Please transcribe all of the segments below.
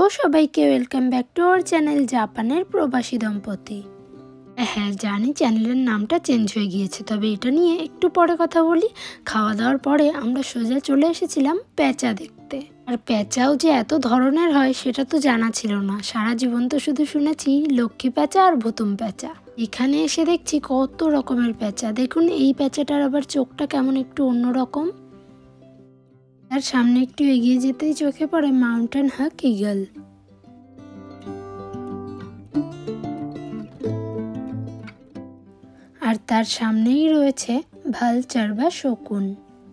Hello সবাইকে, welcome back to our channel জাপানের প্রবাসী দম্পতি। হ্যাঁ জানি চ্যানেলের নামটা চেঞ্জ হয়ে গিয়েছে, তবে এটা নিয়ে একটু পরে কথা বলি। খাওয়া দাওয়ার পরে আমরা সোজা চলে এসেছিলাম প্যাঁচা দেখতে। আর প্যাঁচাও যে এত ধরনের হয় সেটা তো জানা ছিল না। সারা জীবন তো শুধু শুনেছি লক্ষ্মী প্যাঁচা আর ভুতুম প্যাঁচা। এখানে এসে দেখছি কত রকমের প্যাঁচা। দেখুন এই প্যাঁচাটার আবার চোখটা কেমন একটু অন্যরকম। তার সামনে একটু এগিয়ে যেতেই চোখে পড়ে মাউন্টেন হাক ঈগল। আর তার সামনেই রয়েছে ভালচার বা শকুন।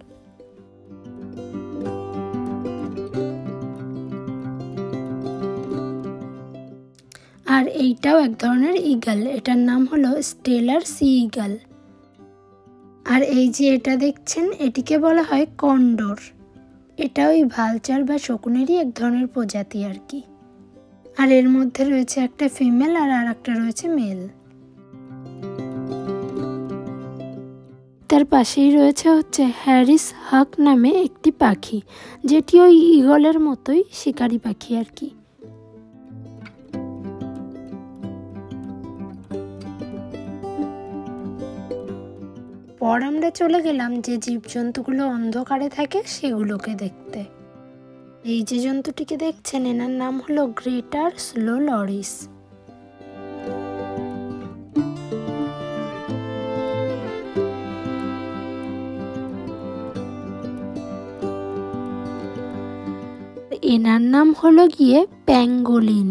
আর এইটাও এক ধরনের ঈগল, এটার নাম হলো স্টেলার সি ঈগল। আর এই যে এটা দেখছেন এটিকে বলা হয় কন্ডোর। এটা ওই ভালচার বা শকুনেরই এক ধরনের প্রজাতি আর কি। আর এর মধ্যে রয়েছে একটা ফিমেল আর একটা রয়েছে মেল। তার পাশেই রয়েছে হচ্ছে হ্যারিস হাক নামে একটি পাখি, যেটি ওই ঈগলের মতোই শিকারি পাখি আর কি। পর আমরা চলে গেলাম যে জীবজন্তুগুলো অন্ধকারে থাকে সেগুলোকে দেখতে। এই যে জন্তুটিকে দেখছেন এনার নাম হলো গ্রেটার স্লো লরিস। এনার নাম হলো গিয়ে প্যাঙ্গোলিন।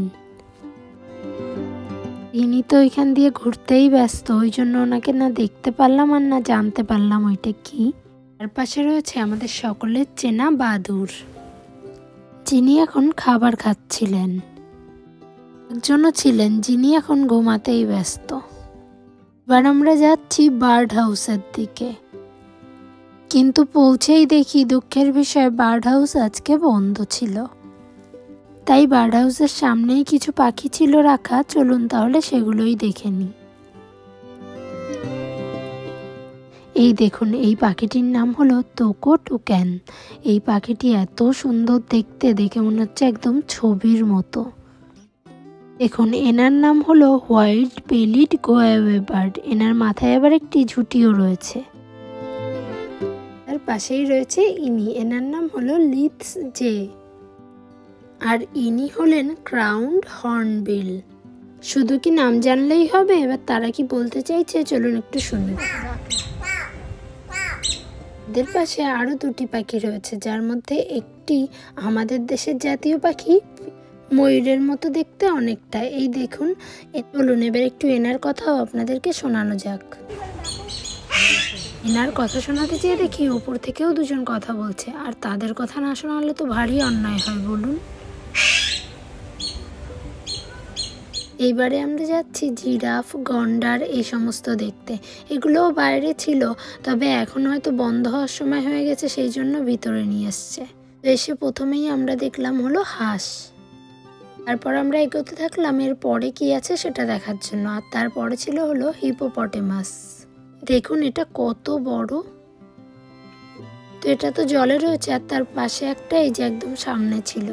ইনি তো ওইখান দিয়ে ঘুরতেই ব্যস্ত, ওই জন্য ওনাকে না দেখতে পারলাম আর না জানতে পারলাম ওইটা কি। তার পাশে রয়েছে আমাদের সকলের চেনা বাদুর, যিনি এখন খাবার খাচ্ছিলেন। একজনও ছিলেন যিনি এখন ঘুমাতেই ব্যস্ত। এবার আমরা যাচ্ছি বার্ড হাউসের দিকে, কিন্তু পৌঁছেই দেখি দুঃখের বিষয় বার্ড হাউস আজকে বন্ধ ছিল। তাই বার্ড হাউসের সামনেই কিছু পাখি ছিল রাখা, চলুন তাহলে সেগুলোই দেখে নিই। এই দেখুন এই পাখিটির নাম হলো তোকো টুক্যান। এই পাখিটি এত সুন্দর দেখতে, দেখে মনে হচ্ছে একদম ছবির মতো। দেখুন এনার নাম হলো হোয়াইট বেলিড গোয়াওয়ে বার্ড। এনার মাথায় আবার একটি ঝুঁটিও রয়েছে। তার পাশেই রয়েছে ইনি, এনার নাম হলো লিথস জে। আর ইনি হলেন ক্রাউন্ড হর্নবিল। শুধু কি নাম জানলেই হবে? এবার তারা কি বলতে চাইছে চলুন একটু শুনি। এদের পাশে আরো দুটি পাখি রয়েছে, যার মধ্যে একটি আমাদের দেশের জাতীয় পাখি, ময়ূরের মতো দেখতে অনেকটা। এই দেখুন, চলুন এবার একটু এনার কথাও আপনাদেরকে শোনানো যাক। এনার কথা শোনাতে চেয়ে দেখি ওপর থেকেও দুজন কথা বলছে, আর তাদের কথা না শোনালে তো ভারী অন্যায় হয় বলুন। এইবারে আমরা যাচ্ছি জিরাফ, গন্ডার এই সমস্ত দেখতে। এগুলোও বাইরে ছিল, তবে এখন হয়তো বন্ধ হওয়ার সময় হয়ে গেছে, সেই জন্য ভিতরে নিয়ে এসছে। এসে প্রথমেই আমরা দেখলাম হলো হাঁস। তারপর আমরা এগোতে থাকলাম এর পরে কি আছে সেটা দেখার জন্য। আর তারপরে ছিল হলো হিপোপটেমাস। দেখুন এটা কত বড়। তো এটা তো জলে রয়েছে, আর তার পাশে একটা এই যে একদম সামনে ছিল।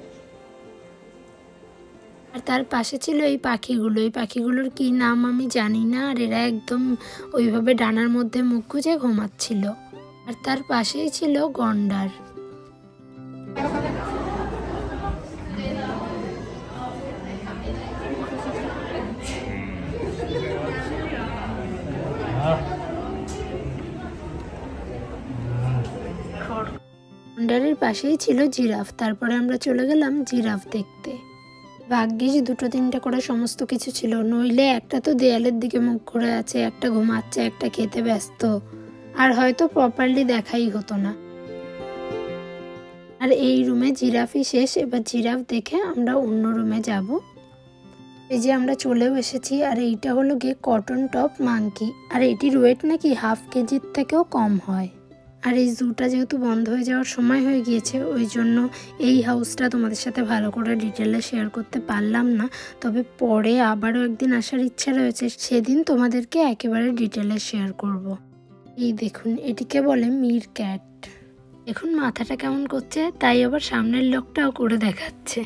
আর তার পাশে ছিল এই পাখিগুলো। এই পাখিগুলোর কি নাম আমি জানি না, আর এরা একদম ওইভাবে ডানার মধ্যে মুখ গুজে ঘুমাচ্ছিল। আর তার পাশেই ছিল গন্ডার। গন্ডারের পাশেই ছিল জিরাফ। তারপরে আমরা চলে গেলাম জিরাফ দেখতে। ভাগ্যিস দুটো তিনটে করে সমস্ত কিছু ছিল, নইলে একটা তো দেয়ালের দিকে মুখ করে আছে, একটা ঘুমাচ্ছে, একটা খেতে ব্যস্ত, আর হয়তো প্রপারলি দেখাই হতো না। আর এই রুমে জিরাফই শেষ। এবার জিরাফ দেখে আমরা অন্য রুমে যাব। এই যে আমরা চলেও এসেছি। আর এইটা হলো গিয়ে কটন টপ মাংকি, আর এটির ওয়েট নাকি 1/2 কেজির থেকেও কম হয়। আর এই জুটা যেহেতু বন্ধ হয়ে যাওয়ার সময় হয়ে গিয়েছে, ওই জন্য এই হাউসটা তোমাদের সাথে ভালো করে ডিটেলে শেয়ার করতে পারলাম না। তবে পরে আবারও একদিন আসার ইচ্ছা রয়েছে, সেদিন তোমাদেরকে একেবারে ডিটেলে শেয়ার করব। এই দেখুন এটিকে বলে মির ক্যাট। দেখুন মাথাটা কেমন করছে, তাই আবার সামনের লোকটাও করে দেখাচ্ছে।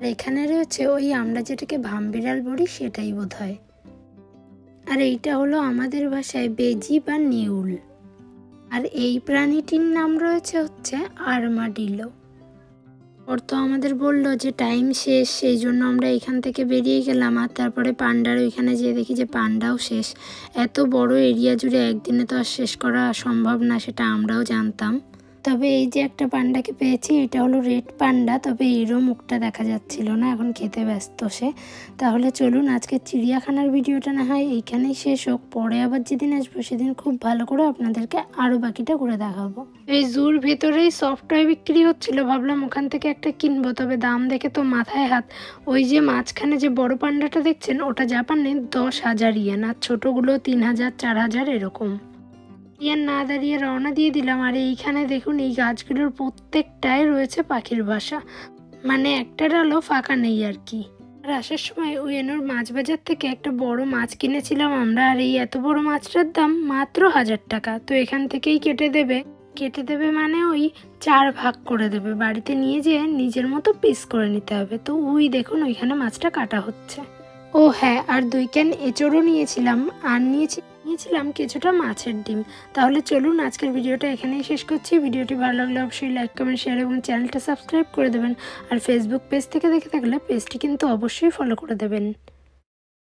আর এখানে রয়েছে ওই আমরা যেটাকে ভামবিড়াল বলি সেটাই বোধহয়। আর এইটা হলো আমাদের ভাষায় বেজি বা নেউল। আর এই প্রাণীটির নাম রয়েছে হচ্ছে আর্মাডিলো। ওর তো আমাদের বললো যে টাইম শেষ, সেই জন্য আমরা এখান থেকে বেরিয়ে গেলাম। আর তারপরে পান্ডার ওইখানে যেয়ে দেখি যে পান্ডাও শেষ। এত বড় এরিয়া জুড়ে একদিনে তো আর শেষ করা সম্ভব না, সেটা আমরাও জানতাম। তবে এই যে একটা পান্ডাকে পেয়েছি, এটা হলো রেড পান্ডা, তবে এরও মুখটা দেখা যাচ্ছিল না, এখন খেতে ব্যস্ত সে। তাহলে চলুন আজকে চিড়িয়াখানার ভিডিওটা না হয় এইখানেই শেষ হোক, পরে আবার যেদিন আসবো সেদিন খুব ভালো করে আপনাদেরকে আরও বাকিটা করে দেখাবো। এই জুর ভেতরেই সফট টয় বিক্রি হচ্ছিল, ভাবলাম ওখান থেকে একটা কিনবো, তবে দাম দেখে তো মাথায় হাত। ওই যে মাঝখানে যে বড় পান্ডাটা দেখছেন ওটা জাপানে 10,000 ইয়েন, আর ছোটোগুলো 3,000 4,000 এরকম। ইয়ার না দাঁড়িয়ে রওনা দিয়ে দিলাম। আর এইখানে দেখুন এই গাছগুলোর প্রত্যেকটায় রয়েছে পাখির বাসা, মানে একটা ডালও ফাঁকা নেই আর কি। আর আসার সময় উয়েনোর মাছ বাজার থেকে একটা বড় মাছ কিনেছিলাম আমরা, আর এই এত বড় মাছটার দাম মাত্র 1,000 টাকা। তো এখান থেকেই কেটে দেবে মানে ওই 4 ভাগ করে দেবে, বাড়িতে নিয়ে যেয়ে নিজের মতো পিস করে নিতে হবে। তো ওই দেখুন ওইখানে মাছটা কাটা হচ্ছে। ও হ্যাঁ, আর 2 ক্যান এঁচড়ও নিয়েছিলাম, আর নিয়েছিলাম কিছুটা মাছের ডিম। তাহলে চলুন আজকের ভিডিওটা এখানেই শেষ করছি। ভিডিওটি ভালো লাগলে অবশ্যই লাইক কমেন্ট শেয়ার এবং চ্যানেলটা সাবস্ক্রাইব করে দেবেন। আর ফেসবুক পেজ থেকে দেখে থাকলে পেজটি কিন্তু অবশ্যই ফলো করে দেবেন।